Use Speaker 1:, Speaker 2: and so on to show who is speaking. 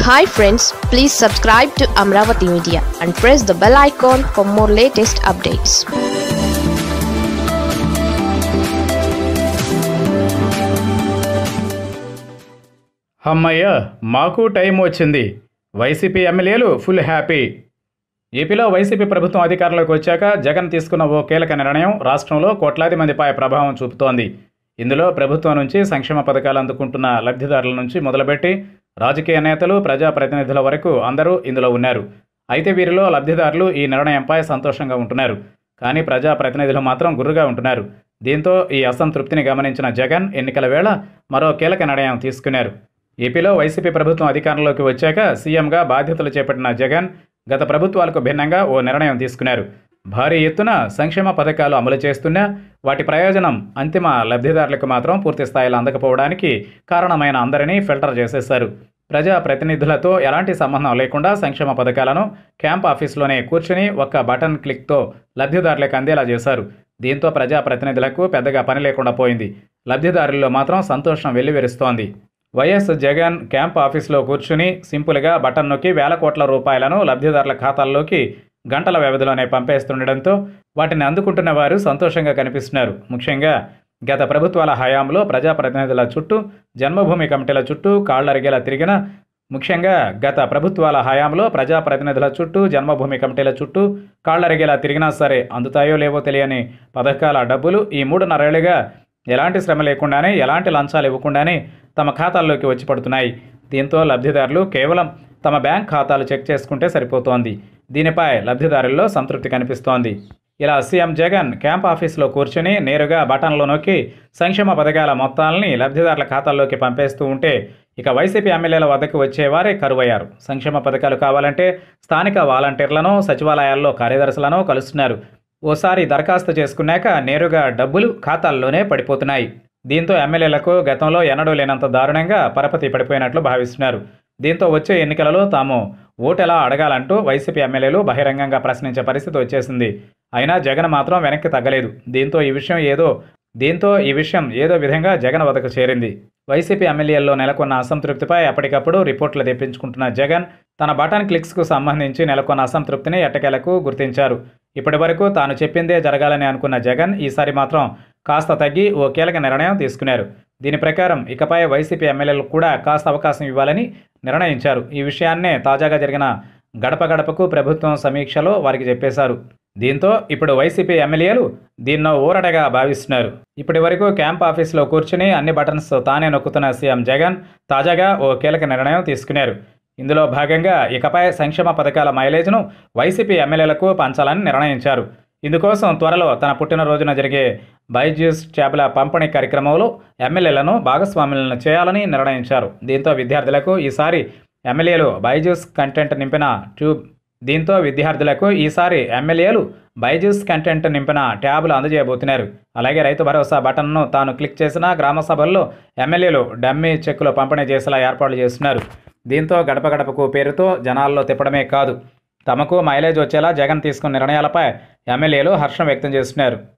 Speaker 1: Hi friends, please subscribe to Amaravathi Media and press the bell icon for more latest updates.
Speaker 2: అమ్మయ్య మాకు time వచ్చింది. YCP ఎమ్మెల్యేలు full happy. ఏపీలో YCP ప్రభుత్వం అధికారంలోకి వచ్చాక జగన్ తీసుకున్న ఓ కీలక నిర్ణయం రాష్ట్రంలో కోట్లాది మందిపై ప్రభావం చూపుతోంది. ఇందులో ప్రభుత్వం నుంచి సంక్షేమ పథకాలు అందుకుంటున్న లబ్ధిదారుల నుంచి మొదలుపెట్టి రాజకీయ నేతలు, ప్రజాప్రతినిధుల వరకు అందరూ ఇందులో ఉన్నారు. అయితే వీరిలో లబ్ధిదారులు ఈ నిర్ణయంపై సంతోషంగా ఉంటున్నారు. కానీ ప్రజాప్రతినిధులు మాత్రం గుర్రుగా ఉంటున్నారు. దీంతో ఈ అసంతృప్తిని గమనించిన జగన్ ఎన్నికల వేళ మరో కీలక నిర్ణయం తీసుకున్నారు. ఏపీలో వైసీపీ ప్రభుత్వం అధికారంలోకి వచ్చాక సీఎంగా బాధ్యతలు చేపట్టిన జగన్ గత ప్రభుత్వాలకు భిన్నంగా ఓ నిర్ణయం తీసుకున్నారు. భారీ ఎత్తున సంక్షేమ పథకాలు అమలు చేస్తున్నా వాటి ప్రయోజనం అంతిమ లబ్ధిదారులకు మాత్రం పూర్తి స్థాయిలో అందకపోవడానికి కారణమైన అందరినీ ఫిల్టర్ చేసేశారు. ప్రజాప్రతినిధులతో ఎలాంటి సంబంధం లేకుండా సంక్షేమ పథకాలను క్యాంప్ ఆఫీస్లోనే కూర్చుని ఒక్క బటన్ క్లిక్తో లబ్ధిదారులకు అందేలా చేశారు. దీంతో ప్రజాప్రతినిధులకు పెద్దగా పని లేకుండా పోయింది. లబ్ధిదారుల్లో మాత్రం సంతోషం వెల్లివిరుస్తోంది. వైఎస్ జగన్ క్యాంప్ ఆఫీస్లో కూర్చుని సింపుల్గా బటన్ నొక్కి వేల కోట్ల రూపాయలను లబ్ధిదారుల ఖాతాల్లోకి గంటల వ్యవధిలోనే పంపేస్తుండడంతో వాటిని అందుకుంటున్న వారు సంతోషంగా కనిపిస్తున్నారు. ముఖ్యంగా గత ప్రభుత్వాల హయాంలో ప్రజాప్రతినిధుల చుట్టూ, జన్మభూమి కమిటీల చుట్టూ కాళ్లరిగేలా తిరిగిన తిరిగినా సరే అందుతాయో లేవో తెలియని పథకాల డబ్బులు ఈ 3.5 ఏళ్లుగా ఎలాంటి శ్రమ లేకుండానే, ఎలాంటి లంచాలు ఇవ్వకుండానే తమ ఖాతాల్లోకి వచ్చి పడుతున్నాయి. దీంతో లబ్ధిదారులు కేవలం తమ బ్యాంక్ ఖాతాలు చెక్ చేసుకుంటే సరిపోతోంది. దీనిపై లబ్ధిదారుల్లో సంతృప్తి కనిపిస్తోంది. ఇలా సీఎం జగన్ క్యాంప్ ఆఫీస్లో కూర్చుని నేరుగా బటన్లో నొక్కి సంక్షేమ పథకాల మొత్తాలని లబ్ధిదారుల ఖాతాల్లోకి పంపేస్తూ ఉంటే ఇక వైసీపీ ఎమ్మెల్యేల వద్దకు వచ్చేవారే కరువయ్యారు. సంక్షేమ పథకాలు కావాలంటే స్థానిక వాలంటీర్లను, సచివాలయాల్లో కార్యదర్శులను కలుస్తున్నారు. ఓసారి దరఖాస్తు చేసుకున్నాక నేరుగా డబ్బులు ఖాతాల్లోనే పడిపోతున్నాయి. దీంతో ఎమ్మెల్యేలకు గతంలో ఎన్నడూ లేనంత దారుణంగా పరపతి పడిపోయినట్లు భావిస్తున్నారు. దీంతో వచ్చే ఎన్నికలలో తాము ఓటెలా అడగాలంటూ వైసీపీ ఎమ్మెల్యేలు బహిరంగంగా ప్రశ్నించే పరిస్థితి వచ్చేసింది. అయినా జగన్ మాత్రం వెనక్కి తగ్గలేదు. దీంతో ఈ విషయం ఏదో విధంగా జగన్ వద్దకు చేరింది. వైసీపీ ఎమ్మెల్యేల్లో నెలకొన్న అసంతృప్తిపై అప్పటికప్పుడు రిపోర్టులు తెప్పించుకుంటున్న జగన్ తన బటన్ క్లిక్స్కు సంబంధించి నెలకొన్న అసంతృప్తిని ఎట్టకేలకు గుర్తించారు. ఇప్పటి వరకు తాను చెప్పిందే జరగాలని అనుకున్న జగన్ ఈసారి మాత్రం కాస్త తగ్గి ఓ కీలక నిర్ణయం తీసుకున్నారు. దీని ప్రకారం ఇకపై వైసీపీ ఎమ్మెల్యేలకు కూడా కాస్త అవకాశం ఇవ్వాలని నిర్ణయించారు. ఈ విషయాన్నే తాజాగా జరిగిన గడప గడపకు ప్రభుత్వం సమీక్షలో వారికి చెప్పేశారు. దీంతో ఇప్పుడు వైసీపీ ఎమ్మెల్యేలు దీన్నో ఊరటగా భావిస్తున్నారు. ఇప్పటి వరకు క్యాంప్ ఆఫీస్లో కూర్చుని అన్ని బటన్స్ తానే నొక్కుతున్న సీఎం జగన్ తాజాగా ఓ కీలక నిర్ణయం తీసుకున్నారు. ఇందులో భాగంగా ఇకపై సంక్షేమ పథకాల మైలేజ్ను వైసీపీ ఎమ్మెల్యేలకు పంచాలని నిర్ణయించారు. ఇందుకోసం త్వరలో తన పుట్టినరోజున జరిగే బైజూస్ ట్యాబ్ల పంపిణీ కార్యక్రమంలో ఎమ్మెల్యేలను భాగస్వాములను చేయాలని నిర్ణయించారు. దీంతో విద్యార్థులకు ఈసారి ఎమ్మెల్యేలు బైజూస్ కంటెంట్ నింపిన ట్యాబ్లు అందజేయబోతున్నారు. అలాగే రైతు భరోసా బటన్ను తాను క్లిక్ చేసిన గ్రామ సభల్లో ఎమ్మెల్యేలు డమ్మీ చెక్కులు పంపిణీ చేసేలా ఏర్పాట్లు చేస్తున్నారు. దీంతో గడప గడపకు పేరుతో జనాల్లో తిప్పడమే కాదు, తమకు మైలేజ్ వచ్చేలా జగన్ తీసుకున్న నిర్ణయాలపై ఎమ్మెల్యేలు హర్షం వ్యక్తం చేస్తున్నారు.